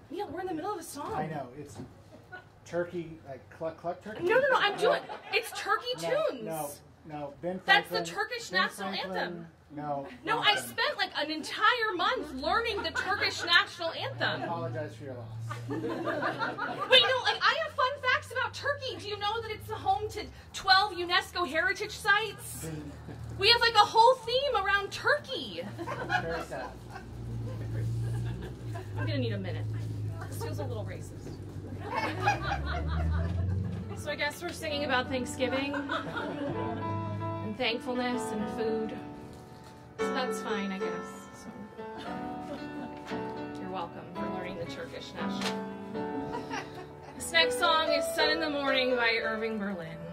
Yeah, we're in the middle of a song. I know. It's turkey, like cluck cluck turkey. No, I'm doing. It's turkey tunes. No. Ben Franklin. That's the Turkish national anthem. No. No, I spent like an entire month learning the Turkish national anthem. I apologize for your loss. Wait, no, like I have fun facts about Turkey. Do you know that it's the home to 12 UNESCO heritage sites? We have like a whole theme around Turkey. Very sad. I'm gonna need a minute. This feels a little racist. So I guess we're singing about Thanksgiving and thankfulness and food. So that's fine, I guess. So you're welcome for learning the Turkish national. This next song is Sun in the Morning by Irving Berlin.